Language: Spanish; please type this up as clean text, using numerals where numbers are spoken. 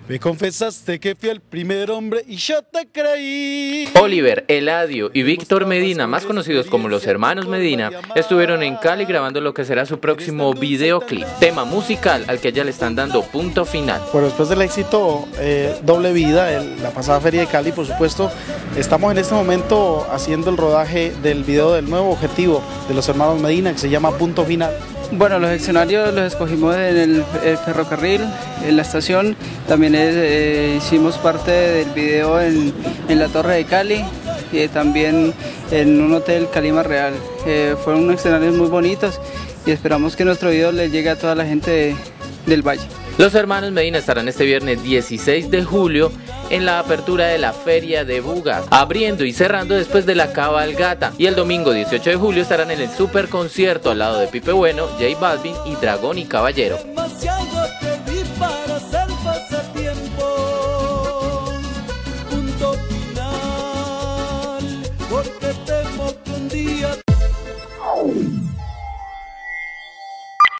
Me confesaste que fui el primer hombre y yo te creí. Oliver, Eladio y Víctor Medina, más conocidos como los hermanos Medina, estuvieron en Cali grabando lo que será su próximo videoclip, tema musical al que ya le están dando punto final. Bueno, después del éxito Doble Vida, la pasada Feria de Cali, por supuesto, estamos en este momento haciendo el rodaje del video del nuevo objetivo de los hermanos Medina, que se llama Punto Final. Bueno, los escenarios los escogimos en el ferrocarril, en la estación. También hicimos parte del video en la Torre de Cali y también en un hotel Calima Real. Fueron unos escenarios muy bonitos y esperamos que nuestro video le llegue a toda la gente del Valle. Los hermanos Medina estarán este viernes 16 de julio en la apertura de la Feria de Buga, abriendo y cerrando después de la cabalgata, y el domingo 18 de julio estarán en el super concierto al lado de Pipe Bueno, J Balvin y Dragón y Caballero.